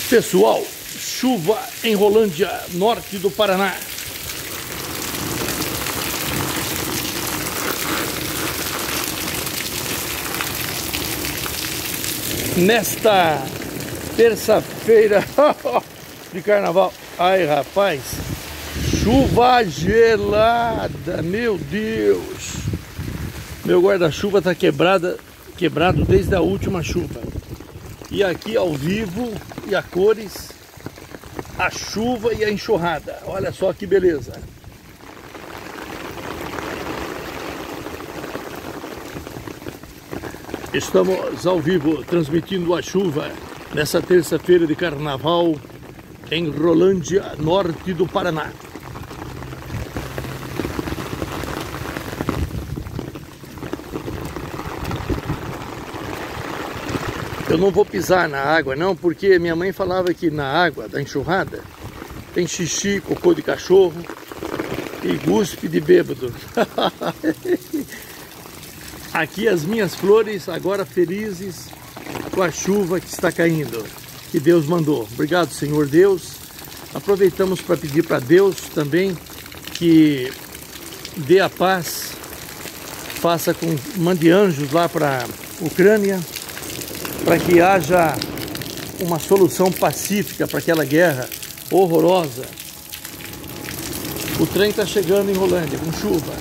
Pessoal, chuva em Rolândia, norte do Paraná. Nesta terça-feira de carnaval. Ai, rapaz, chuva gelada, meu Deus. Meu guarda-chuva tá quebrado desde a última chuva. E aqui ao vivo e a cores, a chuva e a enxurrada. Olha só que beleza. Estamos ao vivo transmitindo a chuva nessa terça-feira de carnaval em Rolândia, norte do Paraná. Eu não vou pisar na água não, porque minha mãe falava que na água da enxurrada tem xixi, cocô de cachorro e guspe de bêbado. Aqui as minhas flores agora felizes com a chuva que está caindo, que Deus mandou. Obrigado, Senhor Deus. Aproveitamos para pedir para Deus também que dê a paz, mande anjos lá para a Ucrânia, para que haja uma solução pacífica para aquela guerra horrorosa. O trem está chegando em Rolândia com chuva.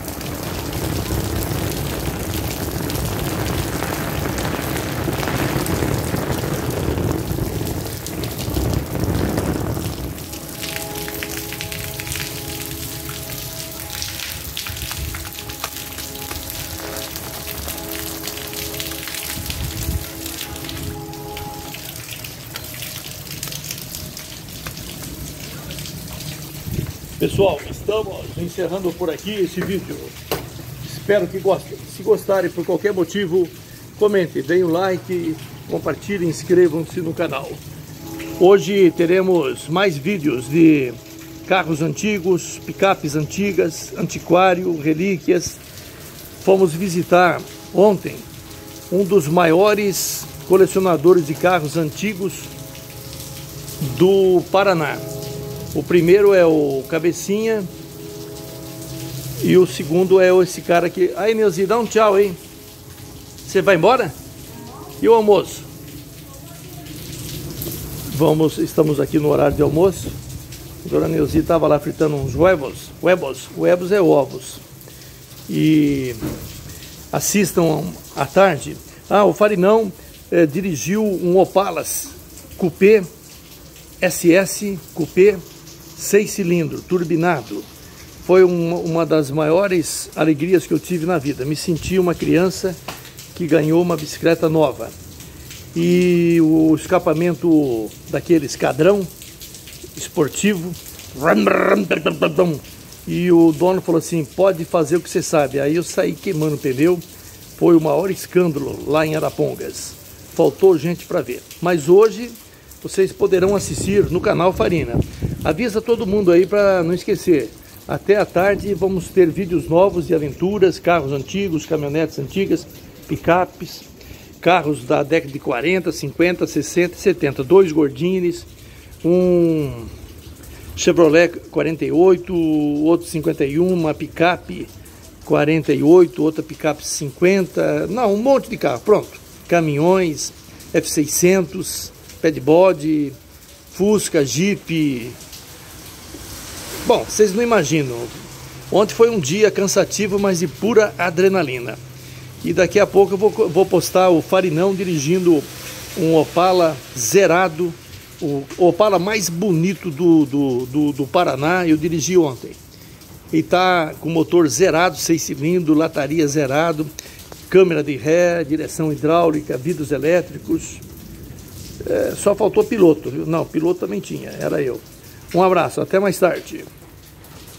Pessoal, estamos encerrando por aqui esse vídeo. Espero que gostem. Se gostarem por qualquer motivo, comentem, deem o like, compartilhem, inscrevam-se no canal. Hoje teremos mais vídeos de carros antigos, picapes antigas, antiquário, relíquias. Fomos visitar ontem um dos maiores colecionadores de carros antigos do Paraná. O primeiro é o Cabecinha e o segundo é esse cara aqui. Aí, Neuzi, dá um tchau, hein? Você vai embora? E o almoço? Estamos aqui no horário de almoço. A dona Neuzi estava lá fritando uns huevos. Huevos é ovos. E assistam à tarde. O Farinão dirigiu um Opala Coupé SS Coupé 6 cilindros, turbinado. Foi uma das maiores alegrias que eu tive na vida. Me senti uma criança que ganhou uma bicicleta nova. E o escapamento daquele esquadrão esportivo. E o dono falou assim, pode fazer o que você sabe. Aí eu saí queimando o pneu. Foi o maior escândalo lá em Arapongas. Faltou gente para ver. Mas hoje vocês poderão assistir no canal Farina. Avisa todo mundo aí para não esquecer. Até à tarde vamos ter vídeos novos de aventuras, carros antigos, caminhonetes antigas, picapes, carros da década de 40, 50, 60 e 70. 2 Gordines, um Chevrolet 48, outro 51, uma picape 48, outra picape 50, não, um monte de carro, pronto. Caminhões, F600, Padbody, Fusca, Jeep. Bom, vocês não imaginam. Ontem foi um dia cansativo, mas de pura adrenalina. E daqui a pouco eu vou postar o Farinão dirigindo um Opala zerado, o Opala mais bonito do Paraná. Eu dirigi ontem. E tá com motor zerado, 6 cilindros, lataria zerado, câmera de ré, direção hidráulica, vidros elétricos. Só faltou piloto, viu? Não, piloto também tinha, era eu. Um abraço, até mais tarde.